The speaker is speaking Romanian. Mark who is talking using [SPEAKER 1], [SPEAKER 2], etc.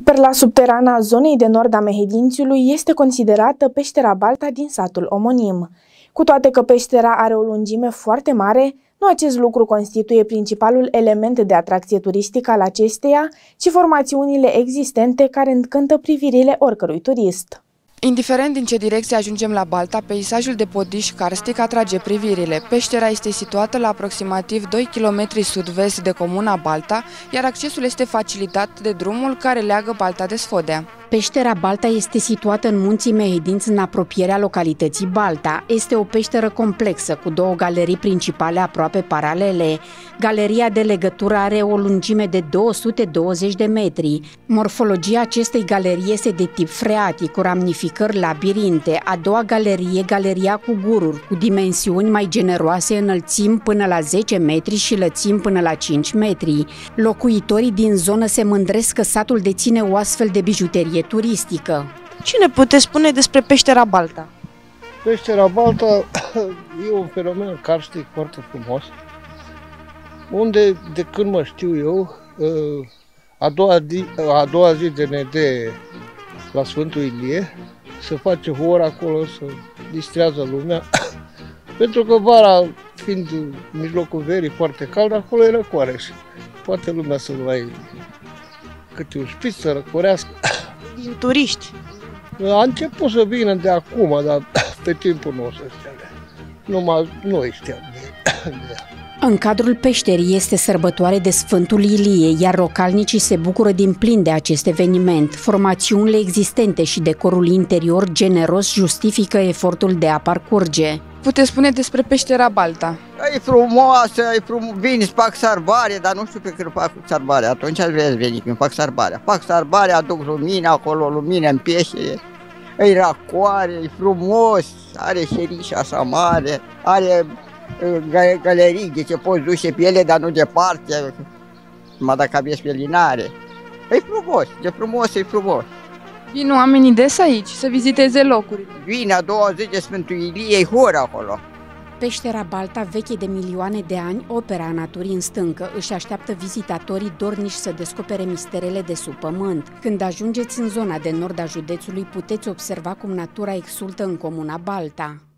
[SPEAKER 1] Perla subterană a zonei de nord a Mehedințiului este considerată peștera Balta din satul omonim. Cu toate că peștera are o lungime foarte mare, nu acest lucru constituie principalul element de atracție turistică al acesteia, ci formațiunile existente care încântă privirile oricărui turist.
[SPEAKER 2] Indiferent din ce direcție ajungem la Balta, peisajul de podiș karstic atrage privirile. Peștera este situată la aproximativ 2 km sud-vest de comuna Balta, iar accesul este facilitat de drumul care leagă Balta de Sfodea.
[SPEAKER 3] Peștera Balta este situată în munții Mehedinți, în apropierea localității Balta. Este o peșteră complexă, cu două galerii principale aproape paralele. Galeria de legătură are o lungime de 220 de metri. Morfologia acestei galerii este de tip freatic, cu ramificări labirinte. A doua galerie, galeria cu gururi, cu dimensiuni mai generoase, înălțimi până la 10 metri și lățimi până la 5 metri. Locuitorii din zonă se mândresc că satul deține o astfel de bijuterie turistică.
[SPEAKER 4] Ce ne puteți spune despre peștera Balta?
[SPEAKER 5] Peștera Balta e un fenomen karstic foarte frumos, unde, de când mă știu eu, a doua zi de nede la Sfântul Ilie, se face hora acolo, se distrează lumea, pentru că vara, fiind în mijlocul verii foarte cald, acolo e răcoare și poate lumea să mai câte un șpiț să răcorească.
[SPEAKER 4] Din turiști.
[SPEAKER 5] A început să vină de acum, dar pe timpul nu o să știa. Numai noi știam de ea.
[SPEAKER 3] În cadrul peșterii este sărbătoare de Sfântul Ilie, iar localnicii se bucură din plin de acest eveniment. Formațiunile existente și decorul interior generos justifică efortul de a parcurge.
[SPEAKER 2] Puteți spune despre peștera Balta?
[SPEAKER 6] E frumoasă, vin, fac sărbare, dar nu știu pe când fac sărbare. Atunci aș vrea să veni când fac sărbarea. Fac sărbarea, aduc lumină acolo, lumină în peștere. E racoare, e frumos, are șerișa așa mare, are galerii de ce poți duce pe ele, dar nu departe, numai dacă aveți pe linare. E frumos, de frumos, e frumos.
[SPEAKER 2] Vin oamenii des aici să viziteze locurile.
[SPEAKER 6] Vine a doua zi de Sfântul Ilie, e hora acolo.
[SPEAKER 3] Peștera Balta, veche de milioane de ani, opera naturii în stâncă, își așteaptă vizitatorii dorniși să descopere misterele de sub pământ. Când ajungeți în zona de nord a județului, puteți observa cum natura exultă în comuna Balta.